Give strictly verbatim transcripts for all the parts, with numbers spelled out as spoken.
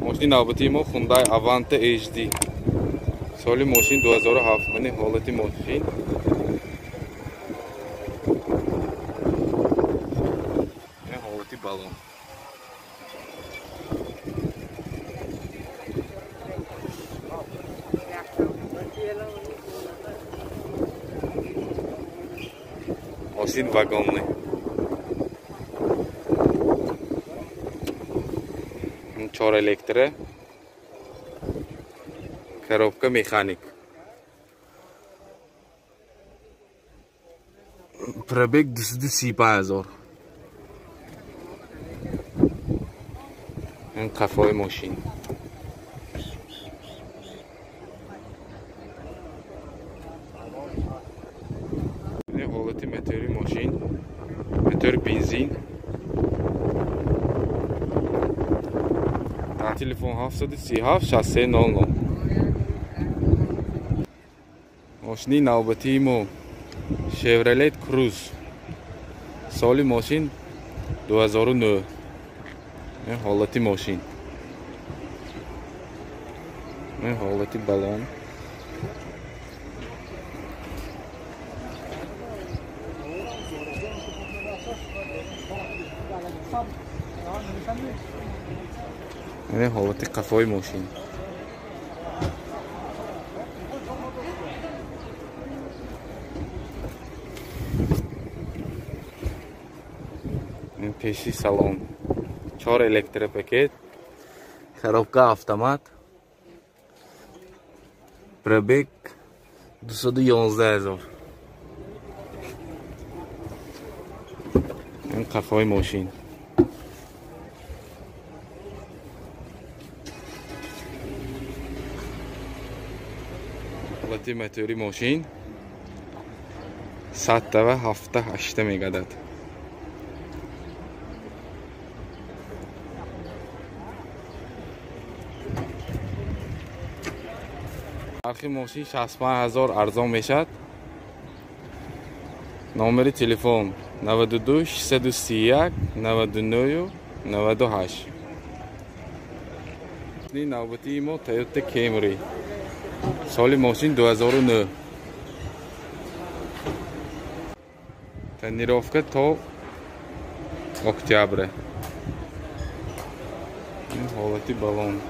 ماشین نوبتی ما Hyundai Avante اچ دی. سال ماشین دو هزار و هفت. من حالت ماشین این حالتی بالون. ماشین واگنلی. چهار الکتره. коробка механик. Пробег دویست و سی و پنج هزار. این قفای ماشین. این حالت موتوری ماشین. موتور بنزین. تلفن هفتصد و سی و هفت شصت و نه صفر. ماشین نوبتی ما شیورلت کروز. سال ماشین دو هزار و نه. این حالتی ماشین. این حالتی بالون. این حالتی قفای ماشین. این پیشی سالن. چهار الکتره پکت. коробка автомат. Пробег دویست و یازده هزار. این قفای ماشین. حالتی موتوری ماشین. صد و هفتاد و هشت میگدد. نرخ ماشین شصت و پنج هزار ارزان میشد. نامبر تلفن نود و دو ششصد و سی و یک نود و نه نود و هشت. نوبتی ما تویوتا کیمری. سال ماشین دو هزار و نه. تنیرافکه تا اکتبر. این حالتی بالون.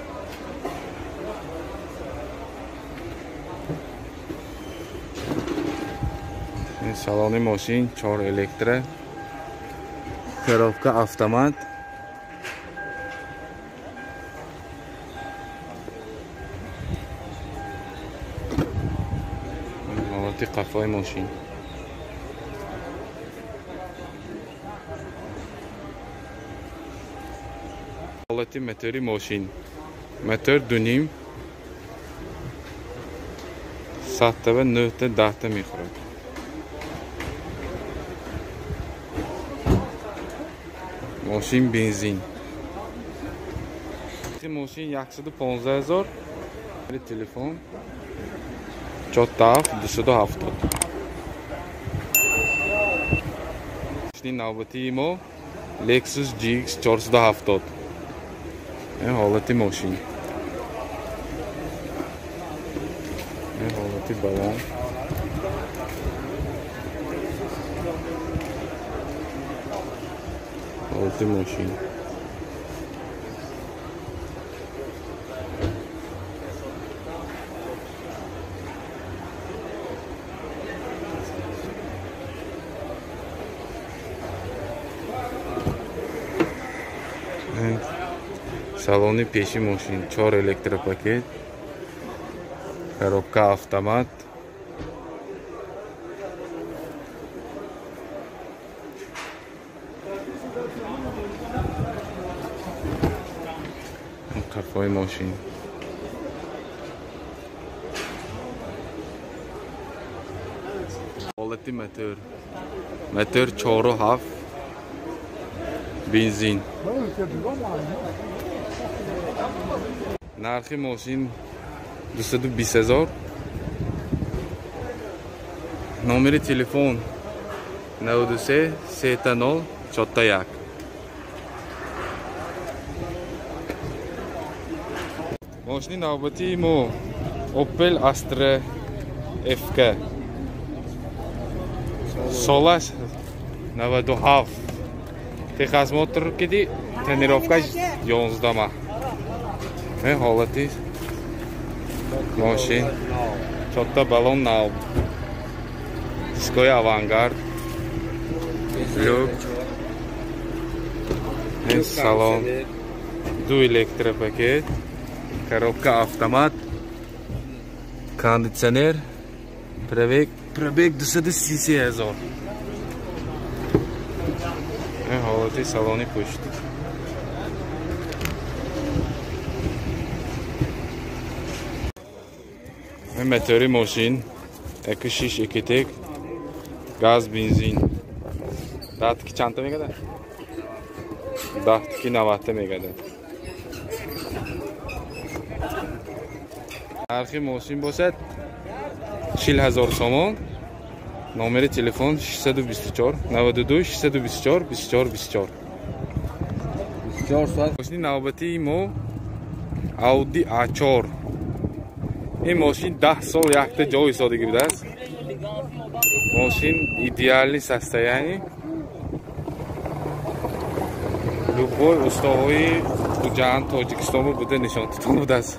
این سالن ماشین چهار الکتره. коробка автомат. حالتی قفای ماشین. حالتی موتوری ماشین. موتور دو نیم. صد و نه تا ده تا میخورد. ماشین بنزین. ماشین صد و پانزده هزار. تلفن چهارصد و هفت دویست و هفتاد. ماشین نوبتی ما لکسوس جی ایکس چهارصد و هفتاد. این حالتی ماشین. این حالتی بالون. حالتی ماشین. салони пеши мошин чор электропакет, коробка автомат, кафой мошин. Холати мотор. Мотор чору ҳафт бензин. нархи мошин дусаду бист ҳазор. номери телефон навад و سه سه تا نөл چهار تا یک. ماشین نوبتی مو Opel Astra F K سالش نود و هفت تخص موتور کدی تنیروفکاش یازده ماه این حالتی ماشین چوتا بالون ناو دیسکوی авангард люк این салон دو электропакет коробка автомат кондиционер пробег пробег двести سی هزار این حالتی салони пушт این мотори ماشین یک و شش اکیتک گاز بنزین ده تکی چند تا میگه ده؟ ده تکی نود تا میگه ده نرخی ماشین باشد چهل هزار سومون نمره تلفن ششصد و بیست و چهار نود و دو ششصد و بیست و چهار بیست و چهار بیست و چهار ماشین نوبتی مو اودی آ چهار این ماشین ده سال یک تا جای ایستادگی بوده است ماشین ایدئالی состоянии любой уставои ҷаҳан тоҷикистонро буда нишон дода будааст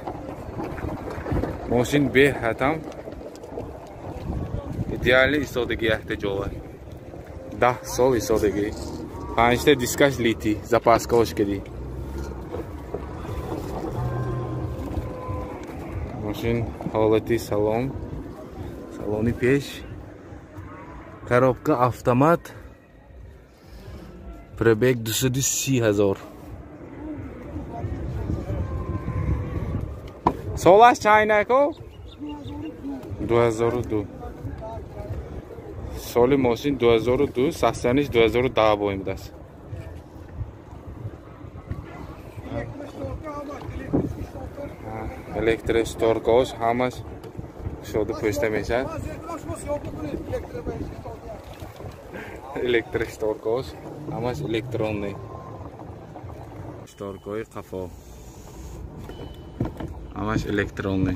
мошин беҳатам идеали истодагӣ якта ҷоа даҳ сол истодагӣ панҷта дискаш лити запаскош кадӣ мошин ҳолати салон салони пеш коробка автомат пробег двести سی هزار солаш чайнако دو هزار و دو соли мошин دو هزار و دو сахсияниш دو هزار و ده боим даст электростёркош ҳамаш шода пӯшта мешавад электростёркош ҳамаш электронный шторкои қафо ҳамаш электронный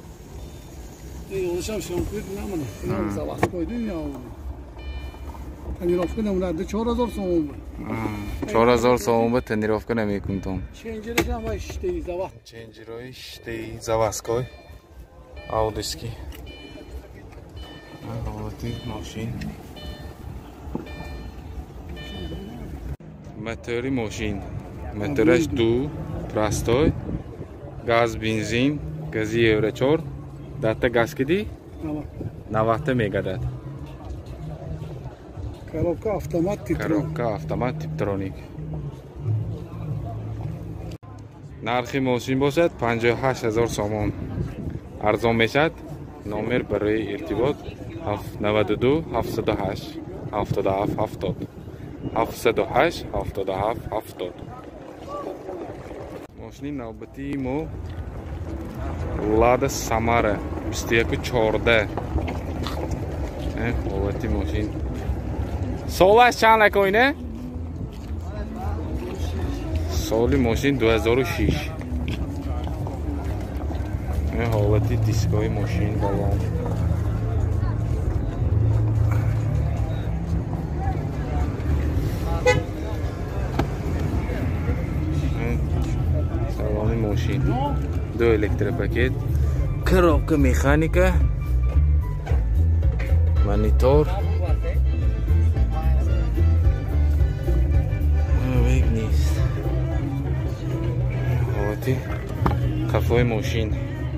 чор ҳазор сомон ба тренировка намекунтон ченҷирои штеи заводской аудиски ҳолати мошин мотори мошин мотораш ду простой газ бензин гази евро чор дата газ кидӣ навад та мегадад коробка автомат коробка автомат типтроник нархи мошин бошад панҷоҳ и ҳашт ҳазор сомон арзон мешавад номер барои иртибот навад و دو ҳафтсад و ҳашт ҳафтод و ҳафт ҳафтод ҳафтсад و ҳашт ҳафтод و ҳафт ҳафтод мошини навбатии мо лада самара бисту яку чорда ҳолати мошин солаш чанд лакоине соли мошин ду ҳазору шиш ҳолати дискои мошин балон салони мошин ду электропакет коробка механика монитор век нест ҳолати қафои мошин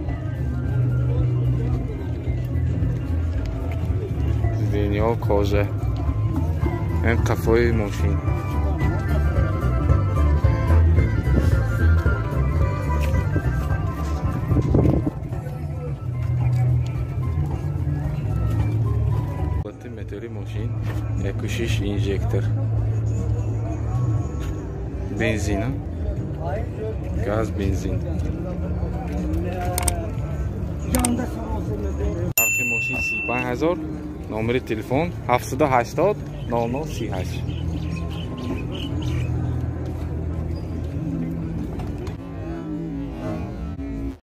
винё кожа ин қафои мошин мотори мошин як و шиш инжектор бензин газ бензин нархи мошин سی و پنج هزار номери телефон ҳафтсад و ҳаштод нол нол سی و ҳашт